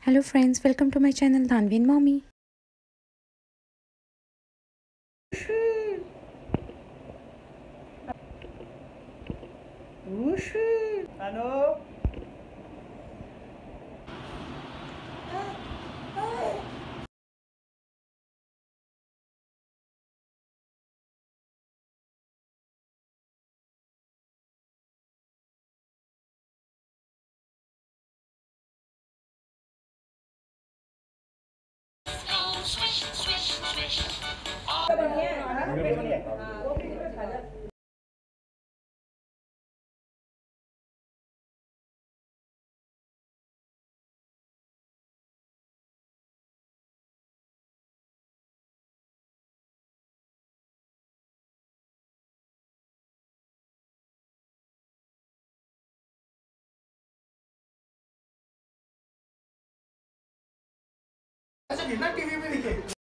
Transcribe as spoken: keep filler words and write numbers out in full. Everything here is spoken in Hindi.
Hello friends, welcome to my channel Dhaanvi and Mommy. Hello. अच्छा टीवी में दिखे